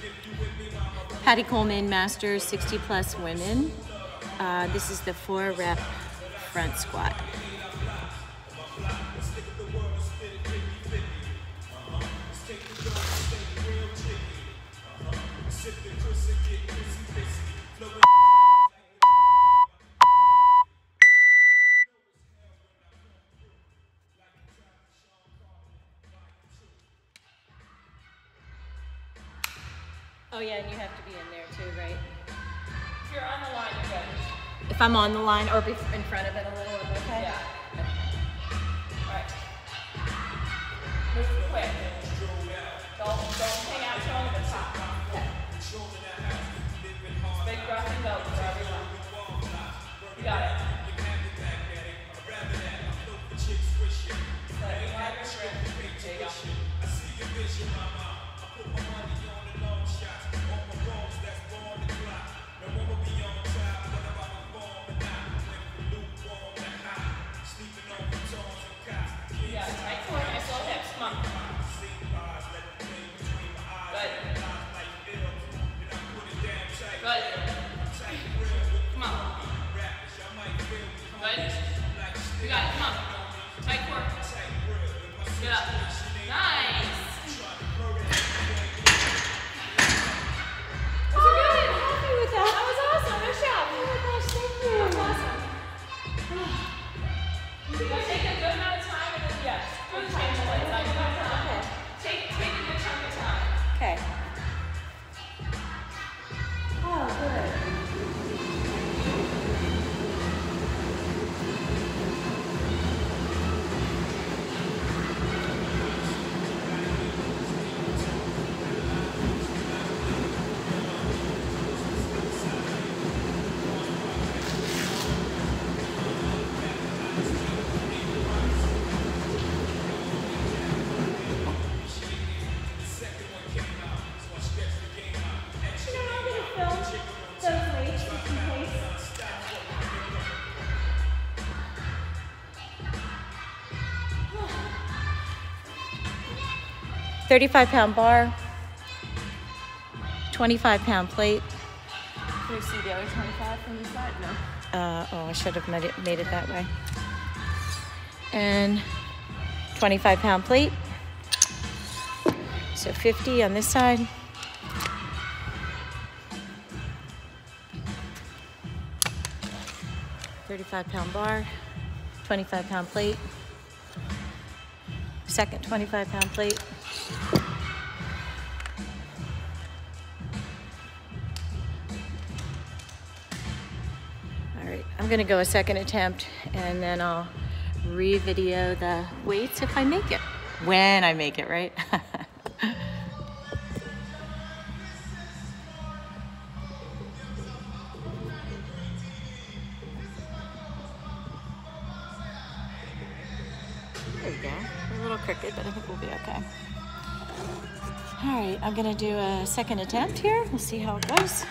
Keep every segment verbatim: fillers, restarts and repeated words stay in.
Patty Coleman Masters sixty plus women. Uh, this is the four rep front squat. Oh yeah, and you have to be in there too, right? If you're on the line, you're good. If I'm on the line or in front of it a little, okay? Yeah. All right. Move quick. Don't, don't hang out showing the top. Okay. Big breath and go for everyone. You got it. Let me have your grip. There you go. Yeah, tight core, nice little hips. Come on. Good. Good. Come on. Good. You got it. Come on. Tight core. Get up. Nice. thirty-five pound bar, twenty-five pound plate. Can you see the other twenty-five from the side? No. Uh, oh, I should have made it, made it that way. And twenty-five pound plate. So fifty on this side. thirty-five pound bar, twenty-five pound plate. Second twenty-five pound plate. All right, I'm gonna go a second attempt and then I'll re-video the weights if I make it. When I make it, right? There you go. A little crooked, but I think we'll be okay. All right, I'm gonna do a second attempt here. We'll see how it goes.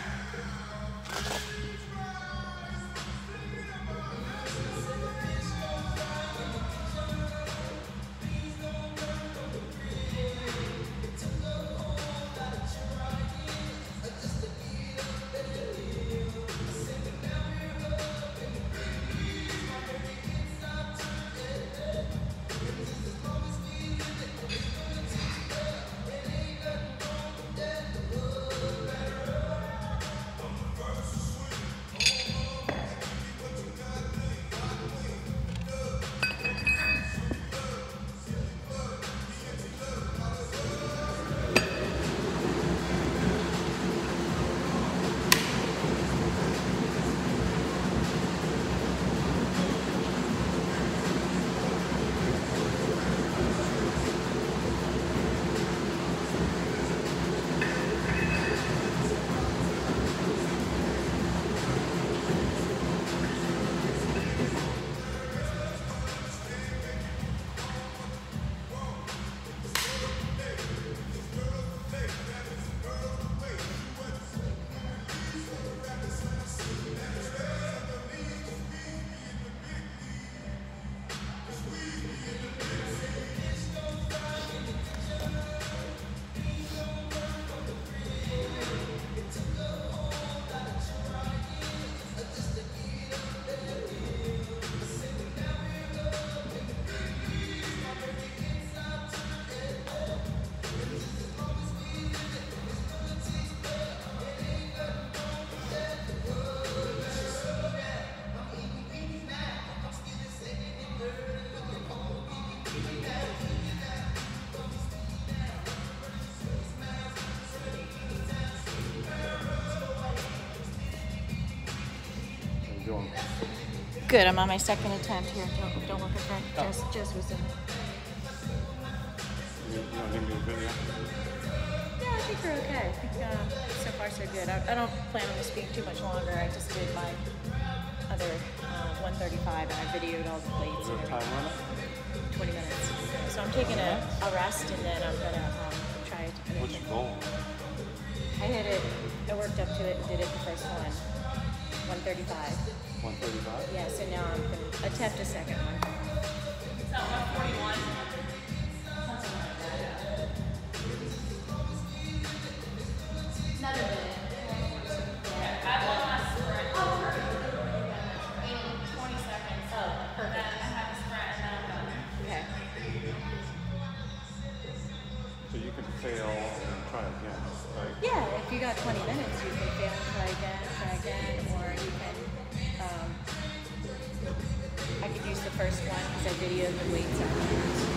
doing? Good, I'm on my second attempt here. Don't, don't look at front. Oh. Jess, Jess was in. You, you don't need me to video? Yeah, I think we're okay. I think uh, so far so good. I, I don't plan on this being too much longer. I just did my other uh, one thirty-five and I videoed all the plates Is and there a time everything. limit? twenty minutes. So I'm taking a, a rest and then I'm gonna um, try it. What's your goal? I hit it, I worked up to it and did it the first one. one thirty-five. one thirty-five? Yeah, so now I'm gonna attempt a second one. Is that one forty-one? Another minute. I have one last sprint. In twenty seconds. Oh, And perfect. then I have a sprint and then I'm done. Okay. So you can fail and try again, right? Yeah, if you got twenty minutes, you can fail and try again, try again, or you can, um, I could use the first one because I videoed the weights afterwards.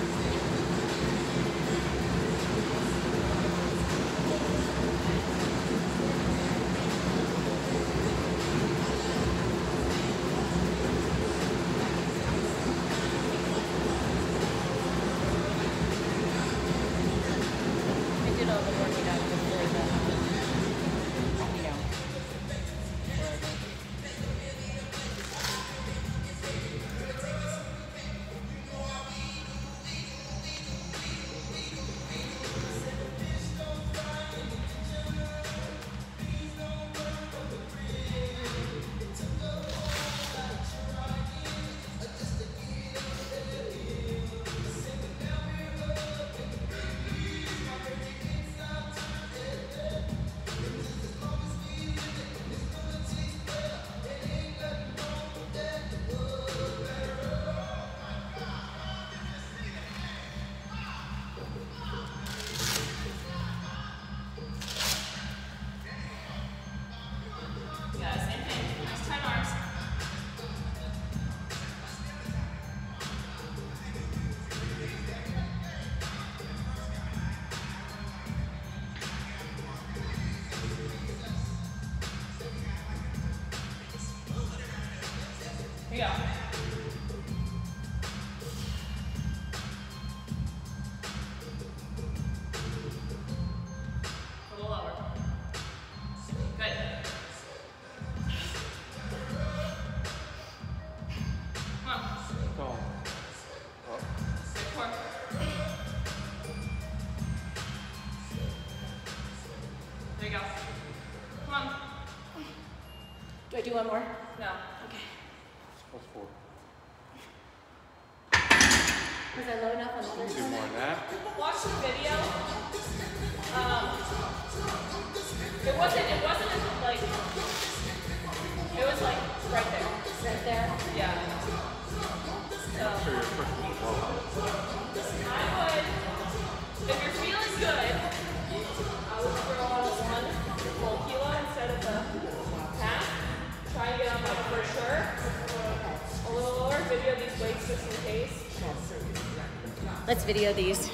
I did all the working out before the, you know, before the Yeah, same thing. Just ten arms. Here you go. A little lower. Good. Come on. Go. Oh, Good core. There you go. Come on. Do I do one more? No. Okay. what's four? Was I low enough on the first Two one? more than that. Watch the video. Um, it wasn't. It wasn't like. It was like right there. Right there? Yeah. So Make sure you're pushing it low. I would, if you're feeling good, I would throw on a one full kilo instead of the half. Try and get on like for sure. A little lower. Video these weights just in case. Let's video these.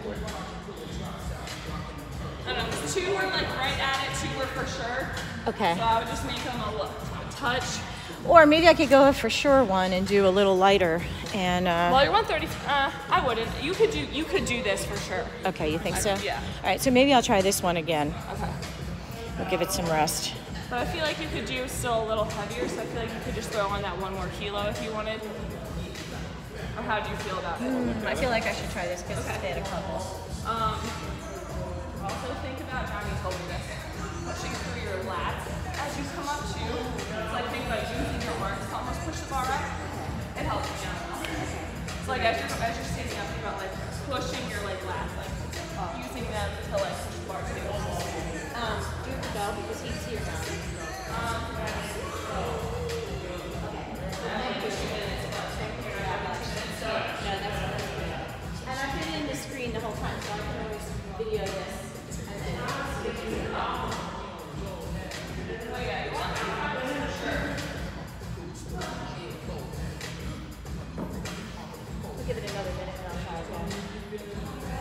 I don't know. Two were like right at it. Two were for sure. Okay. So I would just make them a, li- a touch. Or maybe I could go a for sure one and do a little lighter and uh Well, you're one thirty. Uh, I wouldn't. You could do. You could do this for sure. okay, you think I- so? yeah. All right, so maybe I'll try this one again. Okay. We'll give it some rest. But I feel like you could do still a little heavier, so I feel like you could just throw on that one more kilo if you wanted. Or how do you feel about it? I feel like I should try this because I had a couple. Um, also think about, Johnny told me this, pushing through your lats as you come up too. It's like think about using your arms to almost push the bar up. It helps me out. It's like as you're, as you're standing up, think about like pushing your like lats, like using them to like push the bar too. Um, you have to go because he's here now. Um, And I've been in the screen the whole time, so I can always video this and then we'll give it another minute and I'll try again.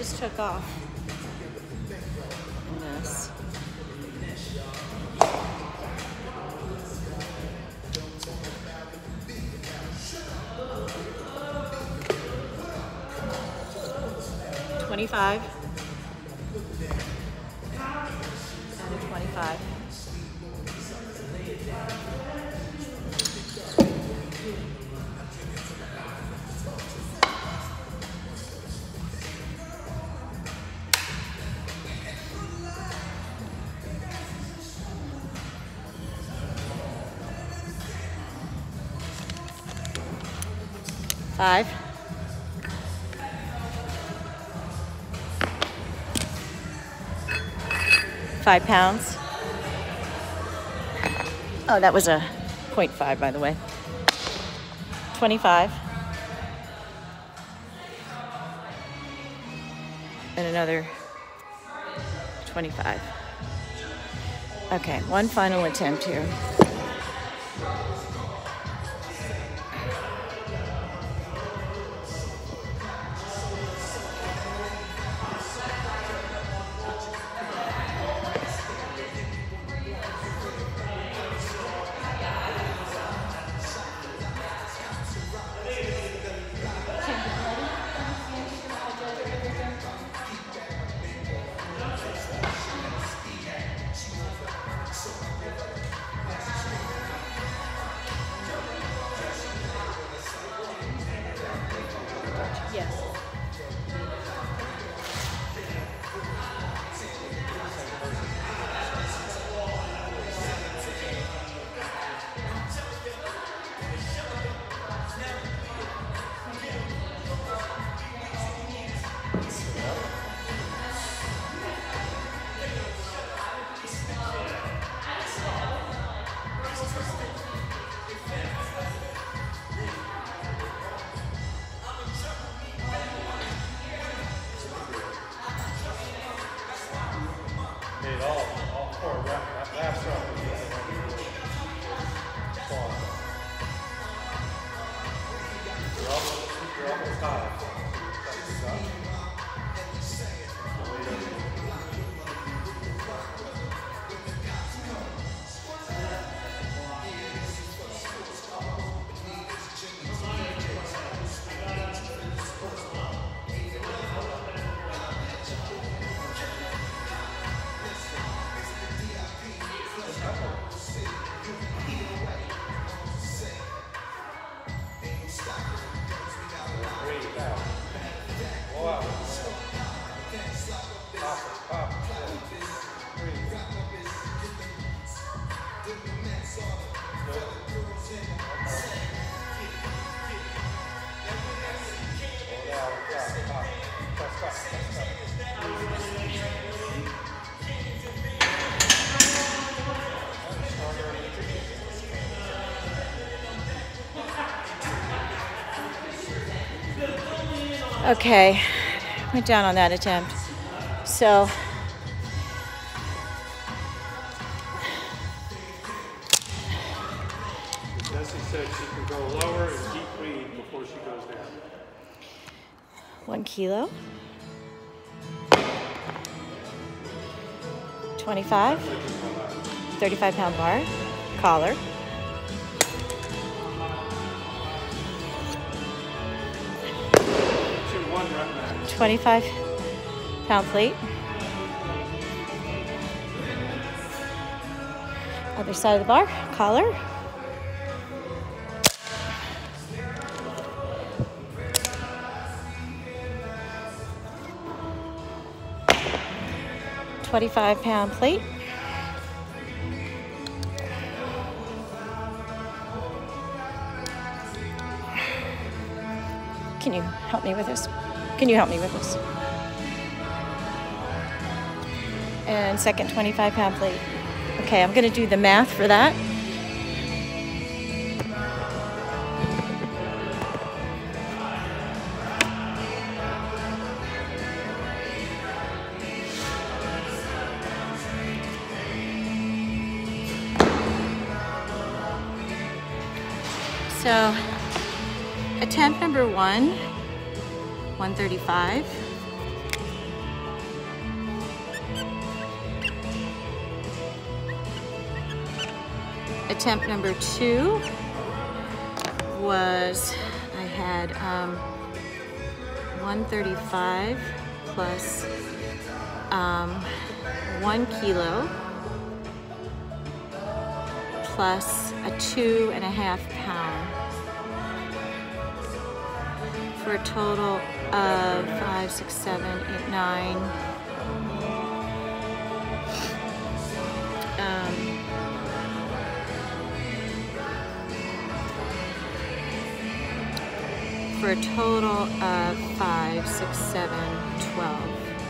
just took off in this. twenty-five. And twenty-five. Five. Five pounds. Oh, that was a point five, by the way. Twenty-five. And another twenty-five. Okay, one final attempt here. Yes. Made all, all four rep, that last rep was really awesome. You're almost, you're almost high. That's the stuff. Okay, went down on that attempt. So, Jessie said she can go lower and deep breathe before she goes down. one kilo. twenty-five. thirty-five pound bar. Collar. twenty-five pound plate. Other side of the bar, collar. twenty-five pound plate. Can you help me with this? Can you help me with this? And second twenty-five pound plate. Okay, I'm gonna do the math for that. So, attempt number one, one thirty-five. attempt number two was, I had um, one thirty-five plus um, one kilo plus a two and a half pound for a total of five, six, seven, eight, nine. Um, for a total of five, six, seven, twelve.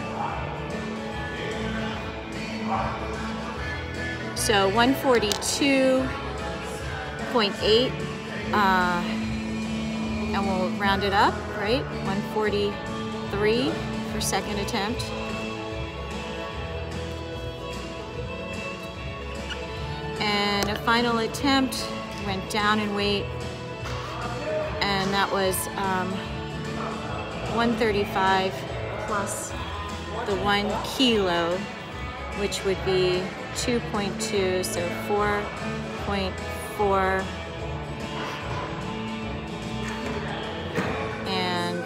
So one forty-two point eight, uh, and we'll round it up, right? one forty-three for second attempt. And a final attempt went down in weight, and that was um, one thirty-five plus the one kilo, which would be two point two, so four point four, and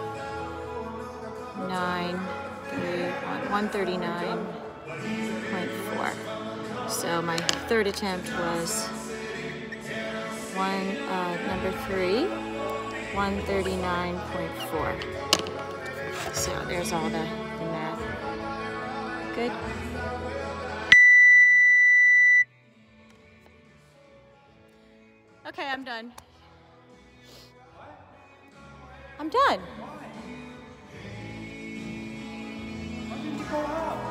nine, three, one, one thirty-nine point four. So my third attempt was one, uh, number three, one thirty-nine point four. So there's all the, the math. Good. Okay, I'm done. I'm done. Why didn't you go out?